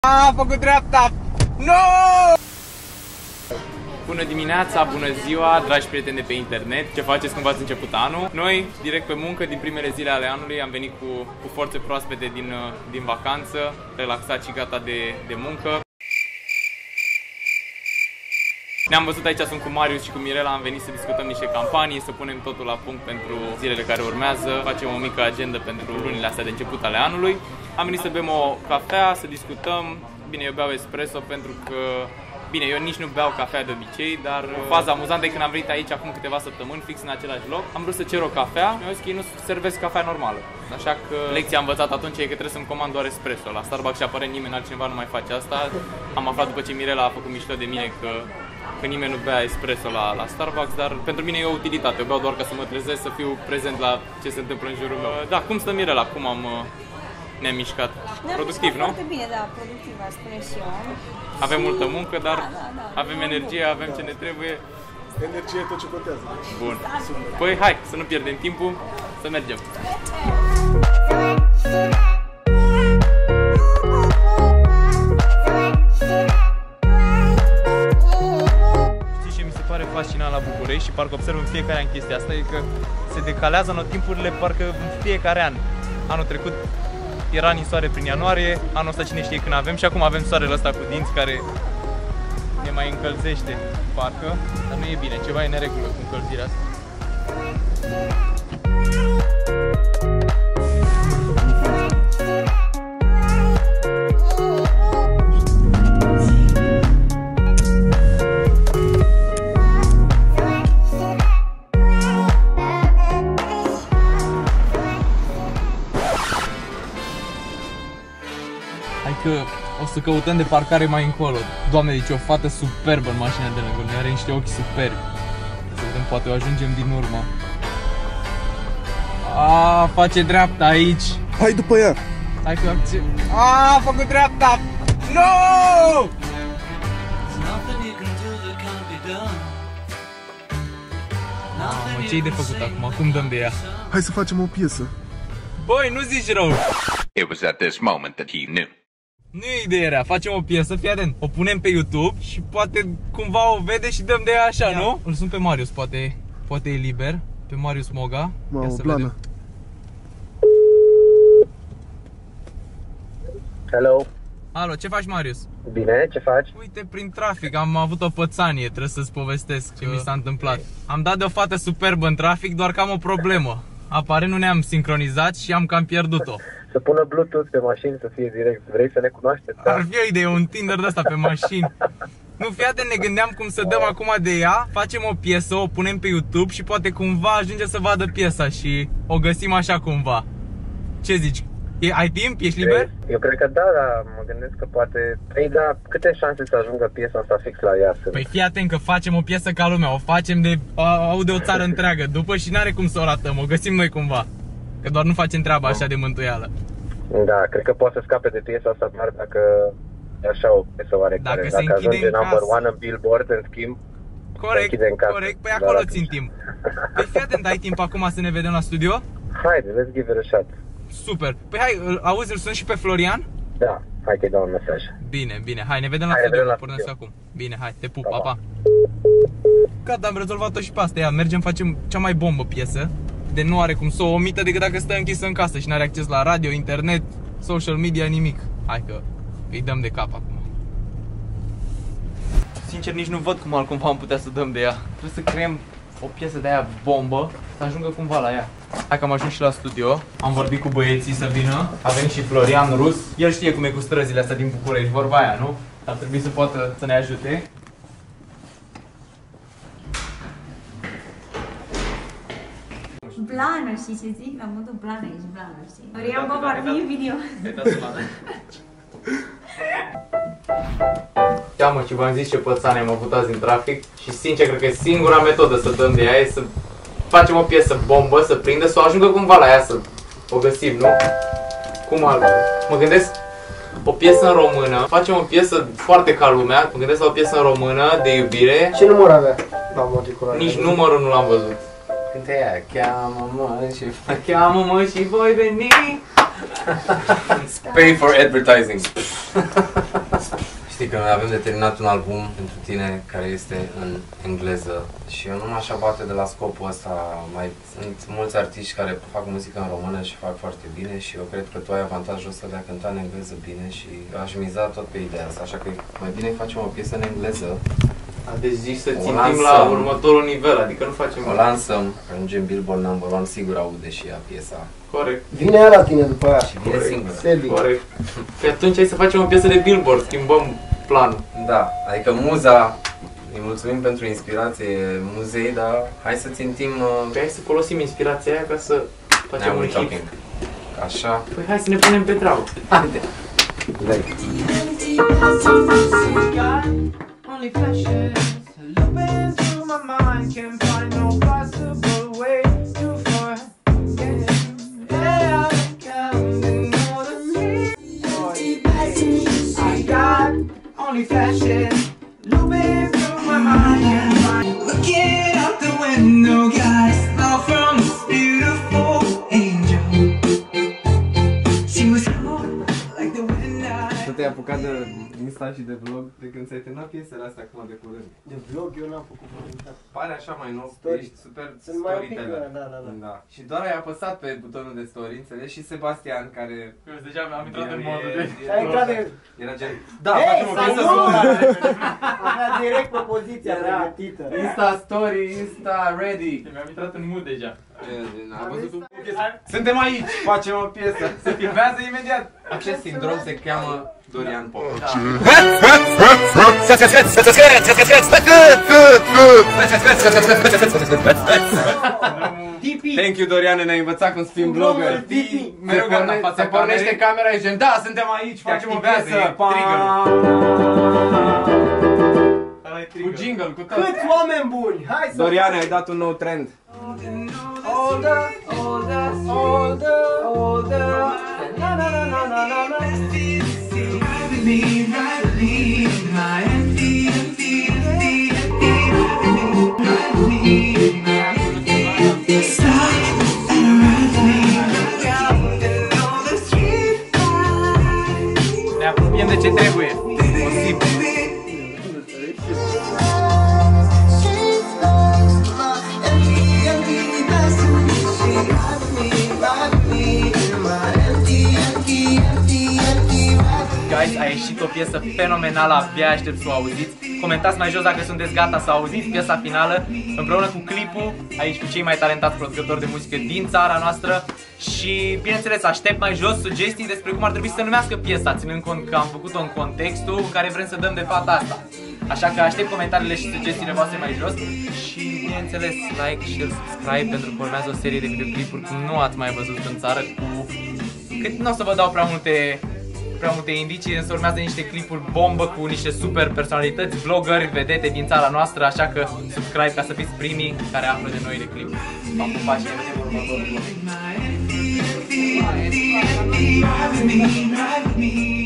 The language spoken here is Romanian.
A făcut dreapta! No! Bună dimineața, bună ziua, dragi prieteni de pe internet. Ce faceți când v-ați început anul? Noi, direct pe muncă, din primele zile ale anului, am venit cu forțe proaspete din vacanță, relaxat și gata de muncă. Ne-am văzut aici, sunt cu Marius și cu Mirela, am venit să discutăm niște campanii, să punem totul la punct pentru zilele care urmează, facem o mică agendă pentru lunile astea de început ale anului. Am venit să bem o cafea, să discutăm. Bine, eu beau espresso pentru că... Bine, eu nici nu beau cafea de obicei, dar faza amuzantă e când am venit aici acum câteva săptămâni, fix în același loc, am vrut să cer o cafea, mi-au zis că ei nu servesc cafea normală. Așa că lecția am învățat atunci e că trebuie să-mi comand doar espresso. La Starbucks și aparent nimeni altcineva nu mai face asta. Am aflat după ce Mirela a făcut mișto de mine că nimeni nu bea espresso la Starbucks, dar pentru mine e o utilitate. Eu beau doar ca să mă trezesc, să fiu prezent la ce se întâmplă în jurul meu. Da, cum stă Mirela? Cum ne-am mișcat? Productiv, nu? Foarte bine, da, productiv, aș spune și eu. Avem multă muncă, dar avem energie, avem ce ne trebuie. Energie tot ce contează. Bun. Păi hai, să nu pierdem timpul, să mergem. Știi ce mi se pare fascinant la București și parcă observ în fiecare an chestia asta, e că se decalează anotimpurile parcă în fiecare an. Anul trecut era ninsoare prin ianuarie, anul ăsta cine știe când avem și acum avem soarele ăsta cu dinți care ne mai încălzește, parcă, dar nu e bine, ceva e în neregulă cu încălzirea asta. Că o să căutăm de parcare mai încolo. Doamne, deci o fată superbă în mașina de lângă noi, are niște ochi superbi. Să vedem, poate o ajungem din urmă. A, face dreapta aici. Hai după ea. Hai cu acție. A făcut dreapta! No! Mamă, ce-i de făcut acum? Cum dăm de ea? Hai să facem o piesă. Băi, nu zici rău! It was at this moment that he knew. Nu e idee rea, facem o piesă, fii atent. O punem pe YouTube și poate cumva o vede și dăm de ea așa, nu? Îl sun pe Marius, poate e liber. Pe Marius Moga. Mamă, plană. Hello. Alo, ce faci, Marius? Bine, ce faci? Uite, prin trafic am avut o pățanie, trebuie să-ți povestesc ce mi s-a întâmplat. Am dat de o fată superbă în trafic, doar că am o problemă. Aparent nu ne-am sincronizat și am cam pierdut-o. Să pună Bluetooth pe mașini să fie direct. Vrei să ne cunoașteți? Ar fi o idee, un Tinder de ăsta pe mașini. Nu, fii atent, ne gândeam cum să dăm acum de ea, facem o piesă, o punem pe YouTube și poate cumva ajunge să vadă piesa și o găsim așa cumva. Ce zici? Ai timp? Ești liber? Eu cred că da, dar mă gândesc că poate... Păi da, câte șanse să ajungă piesa asta fix la ea? Păi fii atent că facem o piesă ca lumea, o facem de o țară întreagă, după și n-are cum să o ratăm, o găsim noi cumva. Că doar nu facem treaba așa de mântuială. Da, cred că poate să scape de piesa asta doar dacă e așa o piesă oarecare. Dacă ajunge number one în Billboard, în schimb, corect, păi acolo țin timp. Păi fii atent, ai timp acum să ne vedem la studio? Haide, let's give it a shot. Super, păi hai, auzi, îl sun și pe Florian? Da, hai că-i dau un mesaj. Bine, hai, ne vedem la studio, pornesc acum. Bine, hai, te pup, pa. Gata, am rezolvat-o și pe asta, ia, mergem, facem cea mai bombă piesă. De nu are cum să o omită decât dacă stă închisă în casă și nu are acces la radio, internet, social media, nimic. Hai că îi dăm de cap acum. Sincer, nici nu văd cum altcumva am putea să dăm de ea. Trebuie să creăm o piesă de aia bombă, să ajungă cumva la ea. Hai că am ajuns și la studio, am vorbit cu băieții să vină. A venit și Florian Rus. El știe cum e cu străzile astea din București, vorba aia, nu? Ar trebui să poată să ne ajute. Blană, știi ce zic? La modul blană, ești blană, știi? Oriam Bob ar fi video. Mă, și v-am zis ce pățane am avut azi în trafic și sincer cred că singura metodă să dăm de ea e să facem o piesă bombă, să prindă, să o ajungă cumva la ea, să o găsim, nu? Cum altfel? Mă gândesc o piesă în română, facem o piesă foarte ca lumea, mă gândesc la o piesă în română de iubire. Ce număr avea? La moticular. Nici numărul nu l-am văzut. Cântă ea, cheamă-mă și cheamă-mă și voi veni. Pay for advertising. Știi că noi avem determinat un album pentru tine care este în engleză și eu nu m-aș abate de la scopul ăsta. Sunt mulți artiști care fac muzică în română și fac foarte bine și eu cred că tu ai avantajul ăsta de a cânta în engleză bine și aș miza tot pe ideea asta, așa că mai bine facem o piesă în engleză. Deci zici să țintim la următorul nivel, adică nu facem... O lansăm, ajungem Billboard #1, sigur aude și ea piesa. Corect. Vine ea la tine după aia. Și vine singur. Corect. Păi atunci hai să facem o piesă de Billboard, schimbăm planul. Da, adică muza, îi mulțumim pentru inspirație muzei, dar hai să țintim... Păi hai să folosim inspirația aia ca să facem un hit. Așa. Păi hai să ne punem pe treabă. Haide! Only flashes looping through my mind, can't find no possible way to forget. Yeah, I'm counting all the days I got. Only flashes looping through my mind, can't find. Looking out the window, got a smile from this beautiful angel. She was cold like the wind I... Tu te-ai apucat de Insta și de vlog de când ți-ai terminat piesele astea acum de curând. De vlog eu n-am făcut nimic. Pare așa mai nou, ești super storyteller. Da. Și doar ai apăsat pe butonul de story, înțelegi? Și Sebastian care... Eu deja am intrat în modul de... Ai intrat de... Era gen... Da, Hey, facem o piesă avea direct propoziția pregătită. Insta story, Insta ready. Mi-am intrat în mood deja. Am văzut o piesă. Suntem aici, facem o piesă. Se filmează imediat. Acest sindrom se cheamă Dorian Pop. Thank you, Dorian, ne-ai învățat cum să fim blogger. Mereu se pornește camera și zicem, da, suntem aici, facem o piesă. Cu jingle, cu tot. Câți oameni buni! Hai să... Dorian, ai dat un nou trend. Older, older, older, older. Na na na na na na na. Ride with me, my empty, empty, empty, empty. Ride with me, my empty. Stop and ride with me. And all the street lights. Ne apropiem de ce trebuie. Posibil. Guys, a ieșit o piesă fenomenală, abia aștept să o auziți. Comentați mai jos dacă sunteți gata să auziți piesa finală împreună cu clipul, aici cu cei mai talentați producători de muzică din țara noastră. Și bineînțeles, aștept mai jos sugestii despre cum ar trebui să se numească piesa, ținând cont că am făcut-o în contextul în care vrem să dăm de fata asta. Așa că aștept comentariile și sugestiile voastre mai jos. Și bineînțeles, like, share, subscribe, pentru că urmează o serie de videoclipuri cum nu ați mai văzut în țară, cu... Cât nu o să vă dau prea multe indicii, însă urmează niște clipuri bombă cu niște super personalități, vloggeri, vedete din țara noastră, așa că subscribe ca să fiți primii care află de noile clipuri. V-am pupat și ne vedem în următorul vlog.